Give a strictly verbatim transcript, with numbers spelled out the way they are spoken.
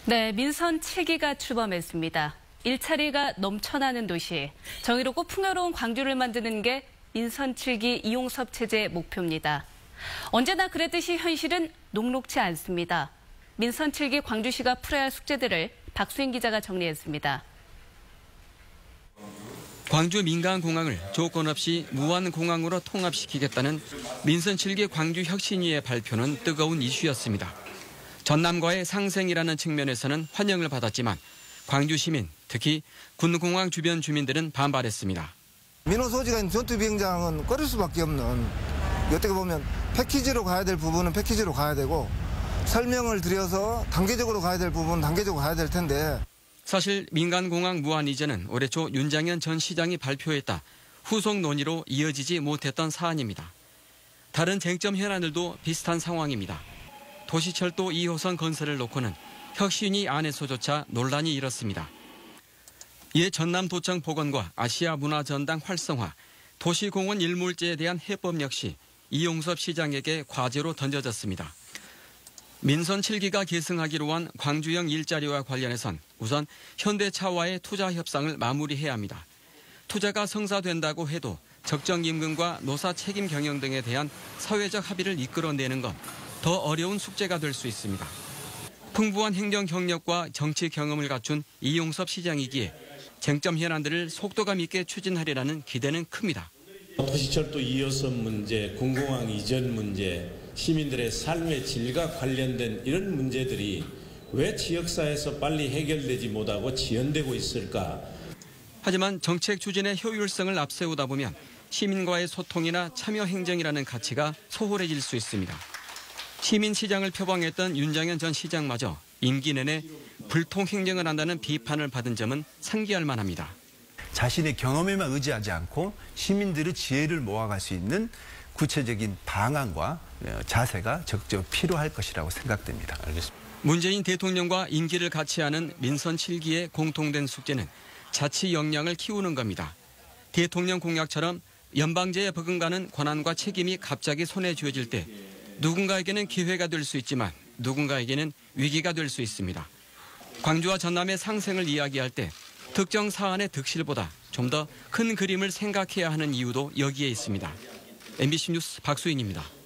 네, 민선 칠 기가 출범했습니다. 일자리가 넘쳐나는 도시, 정의롭고 풍요로운 광주를 만드는 게 민선 칠 기 이용섭 체제의 목표입니다. 언제나 그랬듯이 현실은 녹록지 않습니다. 민선 칠 기 광주시가 풀어야 할 숙제들을 박수인 기자가 정리했습니다. 광주 민간공항을 조건 없이 무한공항으로 통합시키겠다는 민선 칠 기 광주혁신위의 발표는 뜨거운 이슈였습니다. 전남과의 상생이라는 측면에서는 환영을 받았지만 광주 시민, 특히 군공항 주변 주민들은 반발했습니다. 민호 소지가 있는 전투비행장은 꺼릴 수밖에 없는, 어떻게 보면 패키지로 가야 될 부분은 패키지로 가야 되고 설명을 드려서 단계적으로 가야 될 부분은 단계적으로 가야 될 텐데. 사실 민간공항 무한 이전은 올해 초 윤장현 전 시장이 발표했다 후속 논의로 이어지지 못했던 사안입니다. 다른 쟁점 현안들도 비슷한 상황입니다. 도시철도 이 호선 건설을 놓고는 혁신위 안에서조차 논란이 일었습니다. 이에 전남도청 복원과 아시아문화전당 활성화, 도시공원 일몰제에 대한 해법 역시 이용섭 시장에게 과제로 던져졌습니다. 민선 칠 기가 계승하기로 한 광주형 일자리와 관련해선 우선 현대차와의 투자 협상을 마무리해야 합니다. 투자가 성사된다고 해도 적정 임금과 노사 책임 경영 등에 대한 사회적 합의를 이끌어내는 건 더 어려운 숙제가 될 수 있습니다. 풍부한 행정 경력과 정치 경험을 갖춘 이용섭 시장이기에 쟁점 현안들을 속도감 있게 추진하리라는 기대는 큽니다. 도시철도 이 호선 문제, 군공항 이전 문제, 시민들의 삶의 질과 관련된 이런 문제들이 왜 지역사회에서 빨리 해결되지 못하고 지연되고 있을까? 하지만 정책 추진의 효율성을 앞세우다 보면 시민과의 소통이나 참여 행정이라는 가치가 소홀해질 수 있습니다. 시민시장을 표방했던 윤장현 전 시장마저 임기 내내 불통 행정을 한다는 비판을 받은 점은 상기할 만합니다. 자신의 경험에만 의지하지 않고 시민들의 지혜를 모아갈 수 있는 구체적인 방안과 자세가 적극 필요할 것이라고 생각됩니다. 알겠습니다. 문재인 대통령과 임기를 같이 하는 민선 칠 기의 공통된 숙제는 자치 역량을 키우는 겁니다. 대통령 공약처럼 연방제에 버금가는 권한과 책임이 갑자기 손에 쥐어질 때 누군가에게는 기회가 될 수 있지만 누군가에게는 위기가 될 수 있습니다. 광주와 전남의 상생을 이야기할 때 특정 사안의 득실보다 좀 더 큰 그림을 생각해야 하는 이유도 여기에 있습니다. 엠비씨 뉴스 박수인입니다.